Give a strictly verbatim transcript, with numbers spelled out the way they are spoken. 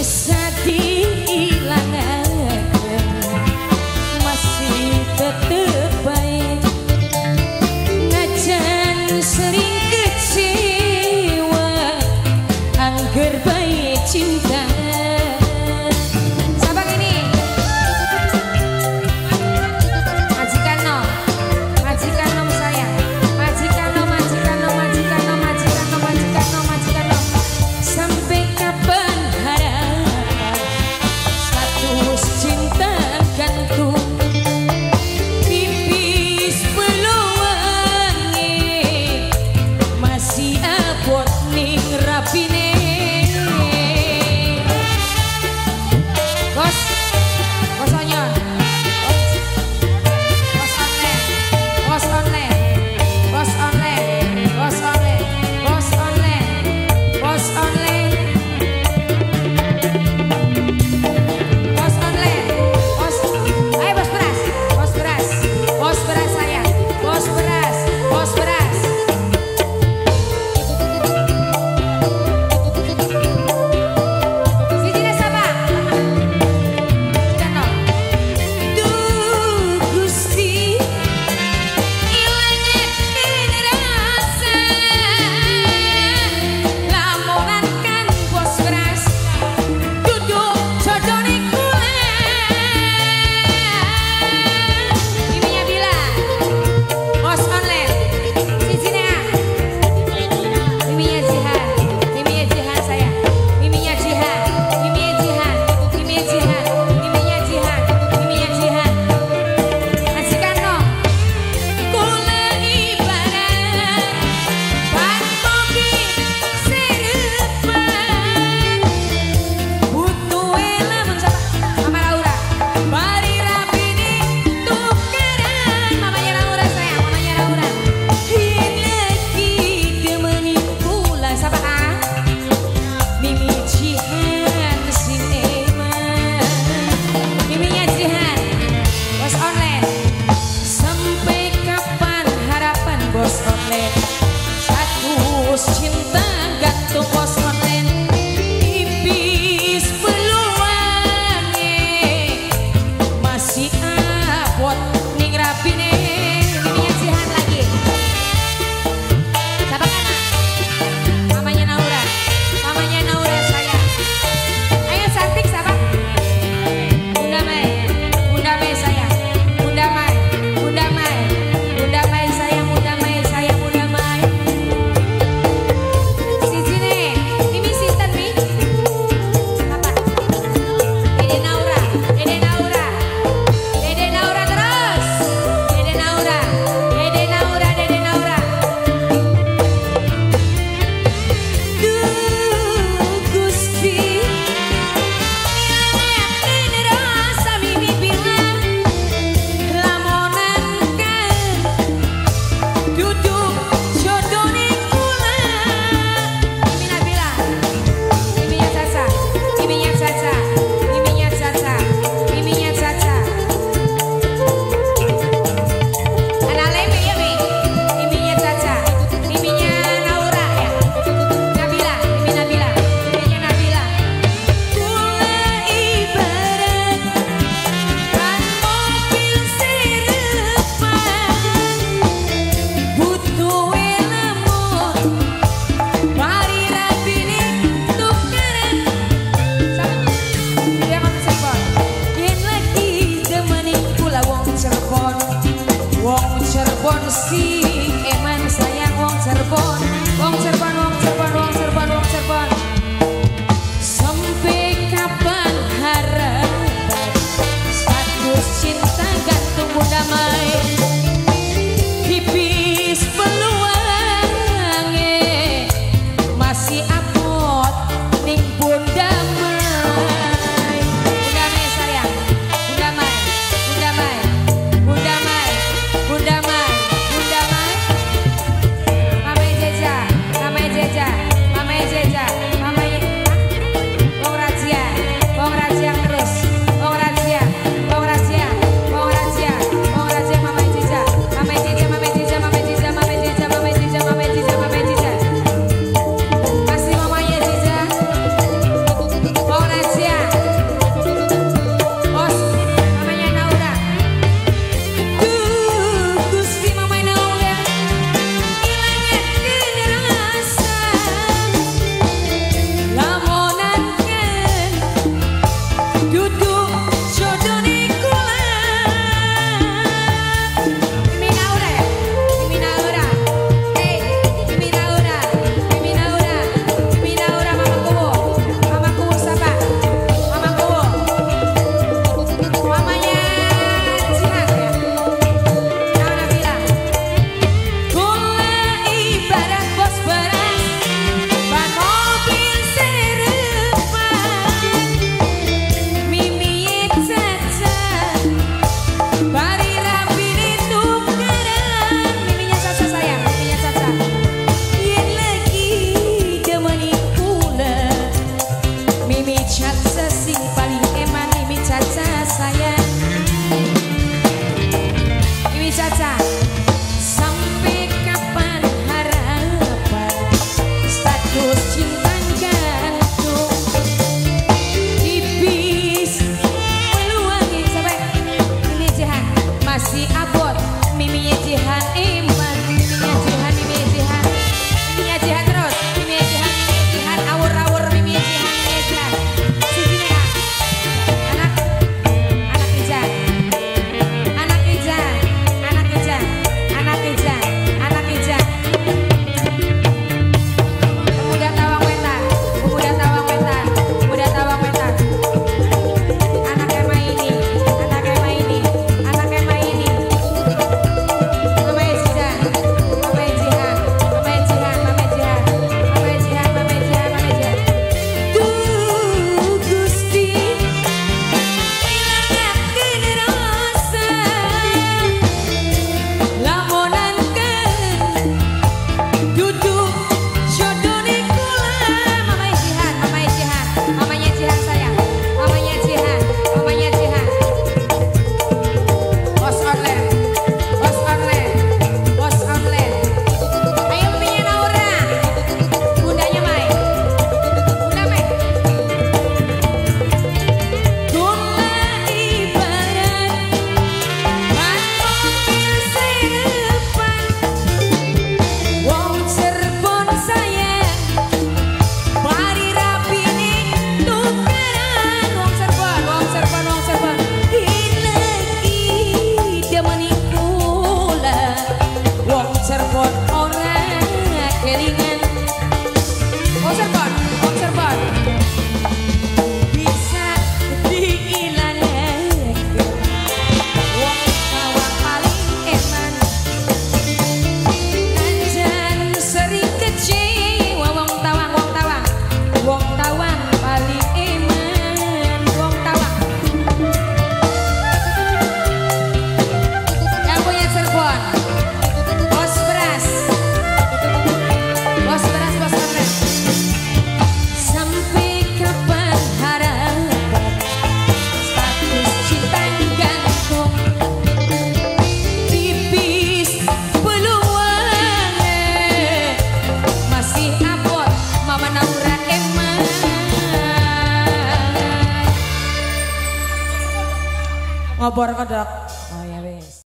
bisa dihilangkan, masih tetep baik. Najan sering kecewa, angger baik cinta. Siapa ini? Majikan nom, majikan nom saya, majikan nom, majikan nom, majikan nom, majikan nom, majikan nom, majikan nom. Sampai kapan harap status cinta gantung, tipis peluangnya masih abot ning rapine. Bos, bos onyon, bos online, bos online, bos online, bos online, bos online, bos online, bos online, bos, ayo bos beras, bos beras, bos beras saya, bos beras, bos beras. Sini siapa? Kan dong. Duh Gusti, ilangetin rasa, lamongan kan bos beras, duduk jodone kue. Miminya bilang, bos online, sini ah. Miminya Jihan, miminya Jihan saya, miminya Jihan, miminya Jihan, miminya Jihan, miminya Jihan, miminya Jihan. Majikan nom, kula ibarat ban mobil serepan, butuh lamun siapa? Mama Laura, bari rapini tukeran. Mamanya Laura saya, mamanya Laura. Yen lagi demeni kula siapa ah? Mimi Jihan sing eman, miminya Jihan, bos online. Sampai kapan harapan bos online? Status cinta gantung bos online, tipis peluangnya masih abot ning rapine. Miminya Jihan lagi. Siapa kana? Mamanya Naura, mamanya Naura saya. Ayo cantik siapa? Bunda Mai, Bunda Mai saya, Bunda Mai, Bunda Mai, Bunda Mai saya, Bunda Mai saya, Bunda Mai. Ngobor kodok. Oh ya wis.